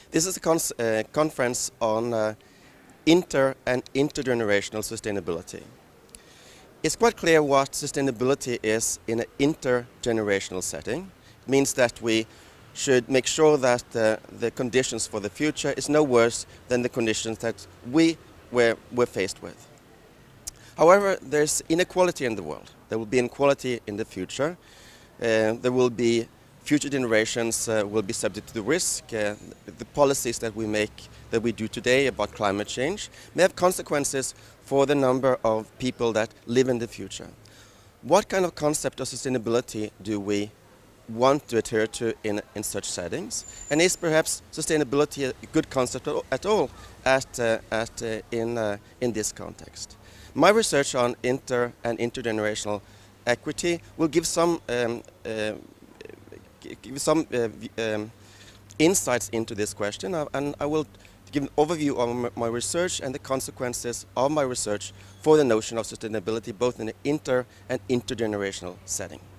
This is a conference on inter- and intergenerational sustainability. It's quite clear what sustainability is in an intergenerational setting. It means that we should make sure that the conditions for the future is no worse than the conditions that we were faced with. However, there's inequality in the world. There will be inequality in the future. There will be future generations will be subject to the risk. The policies that we do today about climate change may have consequences for the number of people that live in the future. What kind of concept of sustainability do we want to adhere to in such settings? And is perhaps sustainability a good concept at all in this context? My research on inter- and intergenerational equity will give some insights into this question, and I will give an overview of my research and the consequences of my research for the notion of sustainability both in an inter- and intergenerational setting.